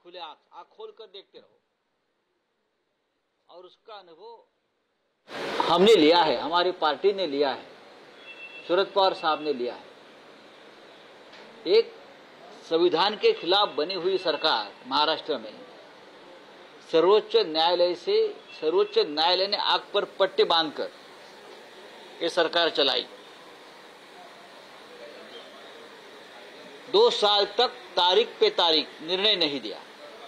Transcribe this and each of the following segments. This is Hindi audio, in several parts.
खुले आंख खोल कर देखते रहो। और उसका अनुभव हमने लिया है, हमारी पार्टी ने लिया है, शरद पवार साहब ने लिया है। एक संविधान के खिलाफ बनी हुई सरकार महाराष्ट्र में सर्वोच्च न्यायालय ने आंख पर पट्टे बांधकर ये सरकार चलाई। 2 साल तक तारीख पे तारीख निर्णय नहीं दिया।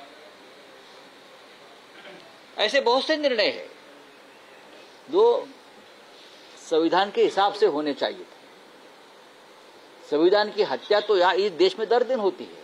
ऐसे बहुत से निर्णय हैं जो संविधान के हिसाब से होने चाहिए थे। संविधान की हत्या तो यहाँ इस देश में दर दिन होती है।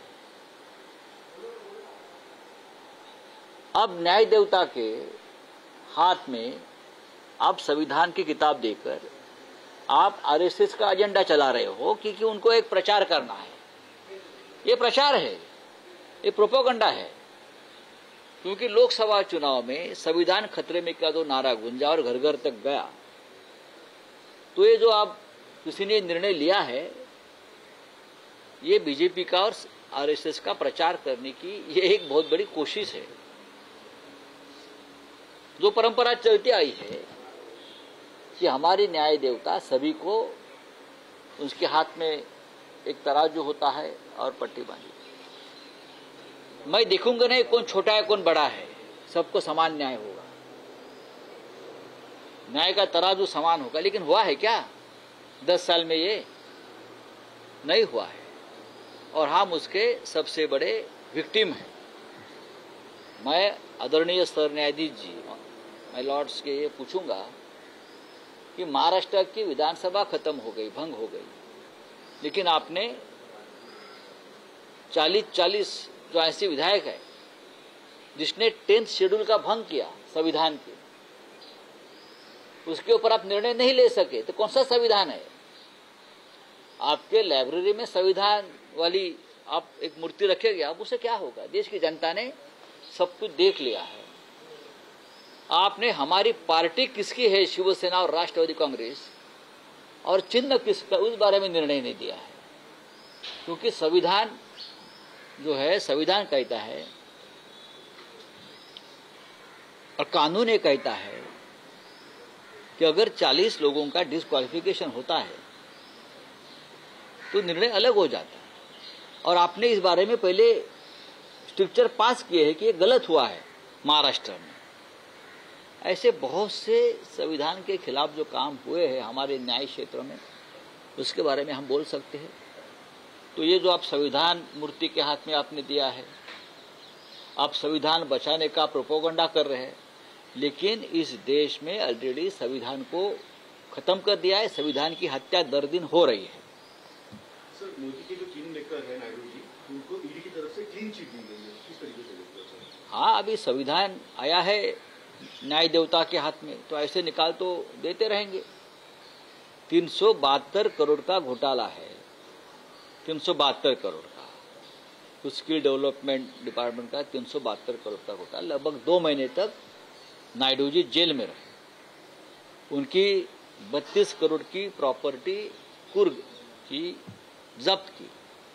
अब न्याय देवता के हाथ में आप संविधान की किताब देकर आप आरएसएस का एजेंडा चला रहे हो, क्योंकि उनको एक प्रचार करना है। ये प्रचार है, ये प्रोपेगेंडा है। क्योंकि लोकसभा चुनाव में संविधान खतरे में का जो नारा गूंजा और घर घर तक गया, तो ये जो आप किसी ने निर्णय लिया है, ये बीजेपी का और आरएसएस का प्रचार करने की ये एक बहुत बड़ी कोशिश है। जो परंपरा चलती आई है कि हमारी न्याय देवता सभी को उसके हाथ में एक तराजू होता है और पट्टी बांधी। मैं देखूंगा नहीं कौन छोटा है कौन बड़ा है, सबको समान न्याय होगा, न्याय का तराजू समान होगा। लेकिन हुआ है क्या? 10 साल में ये नहीं हुआ है और हम उसके सबसे बड़े विक्टिम हैं। मैं आदरणीय सर न्यायाधीश जी, मैं लॉर्ड्स के ये पूछूंगा कि महाराष्ट्र की विधानसभा खत्म हो गई, भंग हो गई, लेकिन आपने 40 जो ऐसे विधायक है जिसने 10th शेड्यूल का भंग किया संविधान के, उसके ऊपर आप निर्णय नहीं ले सके, तो कौन सा संविधान है? आपके लाइब्रेरी में संविधान वाली आप एक मूर्ति रखेंगे, आप उसे क्या होगा? देश की जनता ने सब कुछ देख लिया है। आपने हमारी पार्टी किसकी है, शिवसेना और राष्ट्रवादी कांग्रेस, और चिन्ह किसका, उस बारे में निर्णय नहीं दिया है। क्योंकि संविधान जो है, संविधान कहता है और कानून ये कहता है कि अगर 40 लोगों का डिस्क्वालिफिकेशन होता है तो निर्णय अलग हो जाता है। और आपने इस बारे में पहले स्ट्रिक्चर पास किए हैं कि ये गलत हुआ है महाराष्ट्र में। ऐसे बहुत से संविधान के खिलाफ जो काम हुए हैं हमारे न्याय क्षेत्र में, उसके बारे में हम बोल सकते हैं। तो ये जो आप संविधान मूर्ति के हाथ में आपने दिया है, आप संविधान बचाने का प्रोपेगेंडा कर रहे हैं, लेकिन इस देश में ऑलरेडी संविधान को खत्म कर दिया है। संविधान की हत्या दर दिन हो रही है। सर, मोदी के जो किंग मेकर है नायडू जी, उनको ईडी की तरफ से क्लीन चिट दी गई है, किस तरीके से देखते हो सर? हाँ, अभी संविधान आया है न्याय देवता के हाथ में, तो ऐसे निकाल तो देते रहेंगे। 372 करोड़ का घोटाला है, 372 करोड़ का, कुछ स्किल डेवलपमेंट डिपार्टमेंट का 372 करोड़ का घोटाला। लगभग 2 महीने तक नायडू जी जेल में रहे। उनकी 32 करोड़ की प्रॉपर्टी कुर्ग की जब्त की।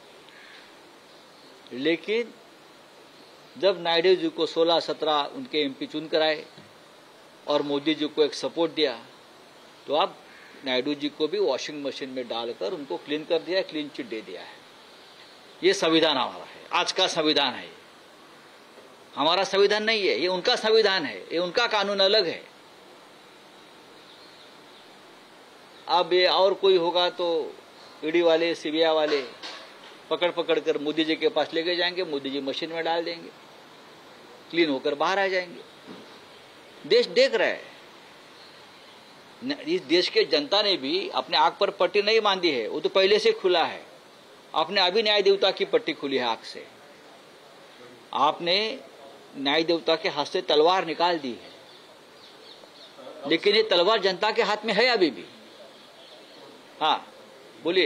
लेकिन जब नायडू जी को 16-17 उनके एमपी चुन कर आए और मोदी जी को एक सपोर्ट दिया, तो अब नायडू जी को भी वॉशिंग मशीन में डालकर उनको क्लीन कर दिया, क्लीन चिट दे दिया है। ये संविधान हमारा है, आज का संविधान है। हमारा संविधान नहीं है, ये उनका संविधान है, ये उनका कानून अलग है। अब ये और कोई होगा तो ईडी वाले, सीबीआई वाले पकड़ पकड़ कर मोदी जी के पास लेके जाएंगे, मोदी जी मशीन में डाल देंगे, क्लीन होकर बाहर आ जाएंगे। देश देख रहा है। इस देश के जनता ने भी अपने आंख पर पट्टी नहीं बांधी है, वो तो पहले से खुला है। आपने अभी न्याय देवता की पट्टी खुली है आंख से। आपने न्याय देवता के हाथ से तलवार निकाल दी है, लेकिन ये तलवार जनता के हाथ में है अभी भी। हाँ, बोलिए।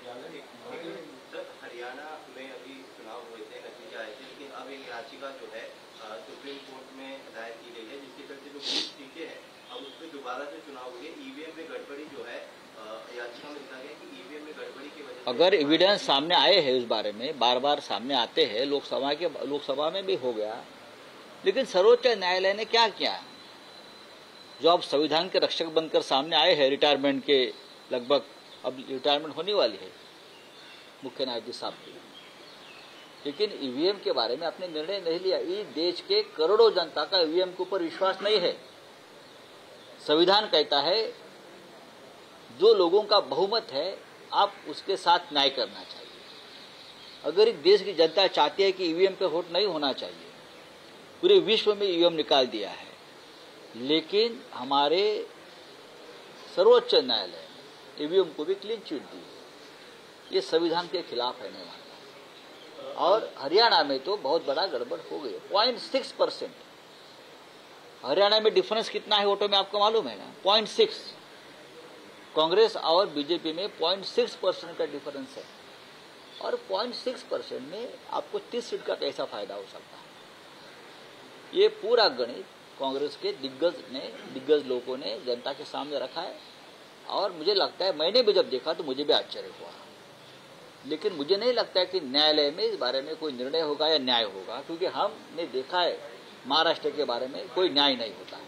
हरियाणा में अभी चुनाव हुए थे, नतीजा आए थे, लेकिन अब एक याचिका जो है सुप्रीम कोर्ट में दायर की गई है, जिसके चलते जो सीटें हैं अब उस पर दोबारा से चुनाव हुए। ईवीएम में गड़बड़ी जो है याचिका में लिखा गया कि ईवीएम में गड़बड़ी की वजह से अगर एविडेंस सामने आए हैं उस बारे में, बार बार सामने आते हैं, लोकसभा में भी हो गया, लेकिन सर्वोच्च न्यायालय ने क्या किया? जो अब संविधान के रक्षक बनकर सामने आए हैं, रिटायरमेंट के लगभग, अब रिटायरमेंट होने वाली है मुख्य न्यायाधीश साहब की, लेकिन ईवीएम के बारे में आपने निर्णय नहीं लिया। इस देश के करोड़ों जनता का ईवीएम के ऊपर विश्वास नहीं है। संविधान कहता है जो लोगों का बहुमत है आप उसके साथ न्याय करना चाहिए। अगर इस देश की जनता चाहती है कि ईवीएम पे वोट नहीं होना चाहिए, पूरे विश्व में ईवीएम निकाल दिया है, लेकिन हमारे सर्वोच्च न्यायालय ने ईवीएम को भी क्लीन चिट दी। ये संविधान के खिलाफ है, नहीं मानता। और हरियाणा में तो बहुत बड़ा गड़बड़ हो गई, 0.6%। हरियाणा में डिफरेंस कितना है वोटों में आपको मालूम है ना? 0.6। कांग्रेस और बीजेपी में 0.6% का डिफरेंस है, और 0.6% में आपको 30 सीट का कैसा फायदा हो सकता है? ये पूरा गणित कांग्रेस के दिग्गज लोगों ने जनता के सामने रखा है, और मुझे लगता है, मैंने भी जब देखा तो मुझे भी आश्चर्य हुआ, लेकिन मुझे नहीं लगता है कि न्यायालय में इस बारे में कोई निर्णय होगा या न्याय होगा, क्योंकि हमने देखा है महाराष्ट्र के बारे में कोई न्याय नहीं होता है।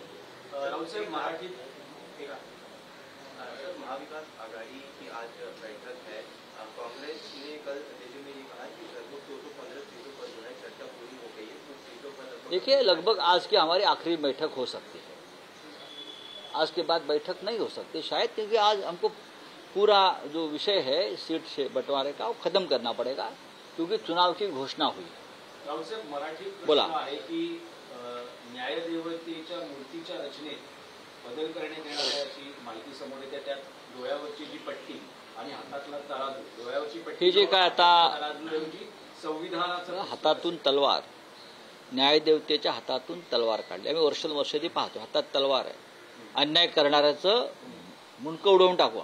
महाविकास आघाड़ी की आज बैठक है। कांग्रेस ने कल दिल्ली में ये कहा कि लगभग 215 सीटों पर जो है चर्चा पूरी हो गई है। कुछ सीटों पर देखिए, लगभग आज की हमारी आखिरी बैठक हो सकती है, आज के बाद बैठक नहीं हो सकती शायद, क्योंकि आज हमको पूरा जो विषय है सीट से बंटवारे का वो खत्म करना पड़ेगा, क्योंकि चुनाव की घोषणा हुई। राहुल साहेब, मराठी बोला आहे की न्यायदेवतेच्या मूर्तीच्या रचनेत बदल करण्यात येणार आहे अशी माहिती समोर येते। त्यात डोळ्यावरची जी पट्टी आणि हातातला तराजू, डोळ्यावरची पट्टी हे जे काय आता तराजूऐवजी संविधानाचं हातातून तलवार, न्यायदेवतेच्या हातातून तलवार काढली। आम्ही वर्षानुवर्ष ती पाहतो, हातात तलवार आहे, अन्याय करणाऱ्याचं मुंडकं उडवून टाकू,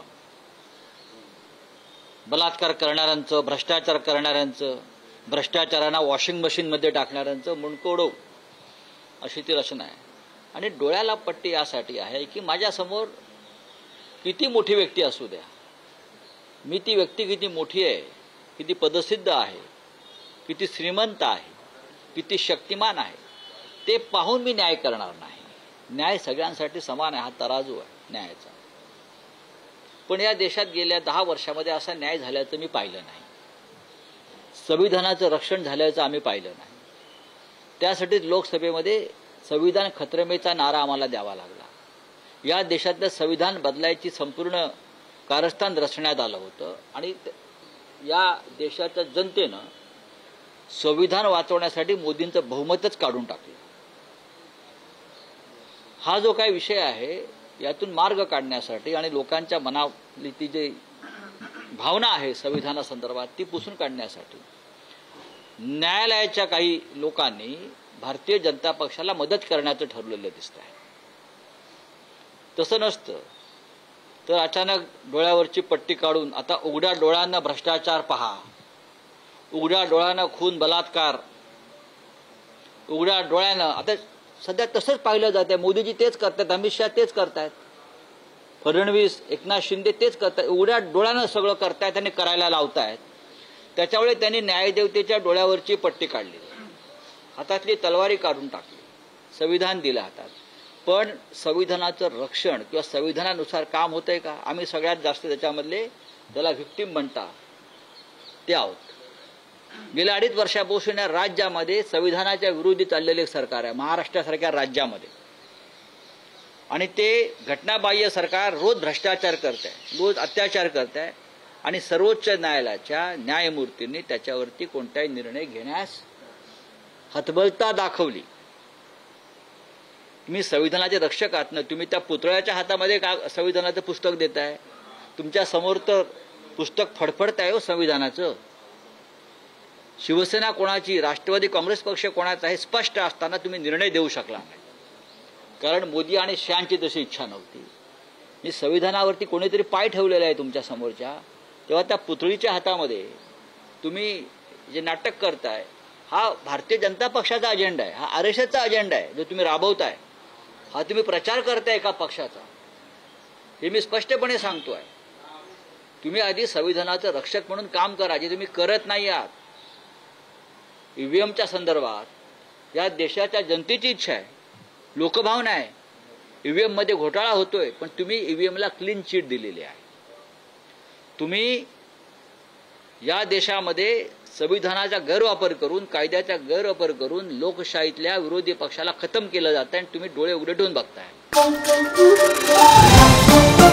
बलात्कार करणाऱ्यांचं, भ्रष्टाचार करणाऱ्यांचं, भ्रष्टाचारांना वॉशिंग मशीनमध्ये टाकणाऱ्यांचं मुंडकं उडवू, अशी ती रचना आहे। आणि डोळ्याला पट्टी यासाठी आहे की माझ्यासमोर किती मोठी व्यक्ती असू द्या, मी ती व्यक्ती किती मोठी आहे, किती पदसिद्ध आहे, किती श्रीमंत आहे, किती शक्तिमान आहे, ते पाहून मी न्याय करणार नाही। न्याय सगळ्यांसाठी समान आहे, हा तराजू आहे न्यायाचा। पण या देशात गेल्या 10 वर्षामध्ये असा न्याय झाल्याचं मी पाहिलं नाही, संविधानाचं रक्षण झाल्याचं आम्ही पाहिलं नाही। त्यासाठी लोकसभेमध्ये संविधान खतरमेचा नारा आम्हाला द्यावा लागला। या देशातलं संविधान बदलायची संपूर्ण कारस्थान रचण्यात आलं होतं, आणि या देशाच्या जनतेनं संविधान वाचवण्यासाठी मोदींचं बहुमतच काढून टाकलं। हा जो काही विषय आहे यातून मार्ग काढण्यासाठी आणि लोकांच्या मनातली ती जी भावना आहे संविधानासंदर्भात ती पुसून काढण्यासाठी न्यायालयाच्या काही लोकांनी भारतीय जनता पक्षाला मदत करण्याचं ठरवलेलं दिसत आहे। तसं नसतं तर अचानक डोळ्यावरची पट्टी काढून आता उघड्या डोळ्यांना भ्रष्टाचार पहा, उघड्या डोळ्यानं खून बलात्कार, उघड्या डोळ्यानं आता सध्या तसंच पाहिलं जाते। मोदीजी तेच करतात, अमित शहा तेच करतायत, फडणवीस, एकनाथ शिंदे तेच करतायत, उघड्या डोळ्यानं सगळं करतायत आणि करायला लावतायत। त्याच्यामुळे त्यांनी न्यायदेवतेच्या डोळ्यावरची पट्टी काढली, हातातली तलवारी काढून टाकली, संविधान दिलं हातात। पण संविधानाचं रक्षण किंवा संविधानानुसार काम होतंय का? आम्ही सगळ्यात जास्त त्याच्यामधले त्याला व्हिक्टीम म्हणता ते आहोत। गेल्या 2.5 वर्षापासून या राज्यामध्ये संविधानाच्या विरोधी चाललेले सरकार आहे, महाराष्ट्रासारख्या राज्यामध्ये, आणि ते घटनाबाह्य सरकार रोज भ्रष्टाचार करत आहे, रोज अत्याचार करत आहे, आणि सर्वोच्च न्यायालयाच्या न्यायमूर्तींनी त्याच्यावरती कोणताही निर्णय घेण्यास हतबलता दाखवली। तुम्ही संविधानाचे रक्षक आहात ना, तुम्ही त्या पुतळ्याच्या हातामध्ये का संविधानाचं पुस्तक देताय? तुमच्या समोर तर पुस्तक फडफडत आहे हो संविधानाचं। शिवसेना कोणाची, राष्ट्रवादी काँग्रेस पक्ष कोणाचा हे स्पष्ट असताना तुम्ही निर्णय देऊ शकला नाही, कारण मोदी आणि शहांची तशी इच्छा नव्हती। मी संविधानावरती कोणीतरी पाय ठेवलेला आहे तुमच्या समोरच्या, तेव्हा त्या पुतळीच्या हातामध्ये तुम्ही जे नाटक करताय हा भारतीय जनता पक्षाचा अजेंडा आहे, हा आरएसएसचा अजेंडा आहे जो तुम्ही राबवताय, हा तुम्ही प्रचार करताय एका पक्षाचा, हे मी स्पष्टपणे सांगतोय। तुम्ही आधी संविधानाचं रक्षक म्हणून काम करा, जे तुम्ही करत नाही आहात. ईव्हीएमच्या संदर्भात या देशाच्या जनतेची इच्छा आहे, लोकभावना आहे. ईव्हीएम मध्ये घोटाळा होतोय, पण तुम्ही ईव्हीएमला क्लीन चिट दिलेली आहे. तुम्ही या देशामध्ये संविधानाचा गैरवापर करून, कायद्याचा गैरवापर करून लोकशाहीतल्या विरोधी पक्षाला खतम केलं जातं आणि तुम्ही डोळे उघडे ठेवून बघताय.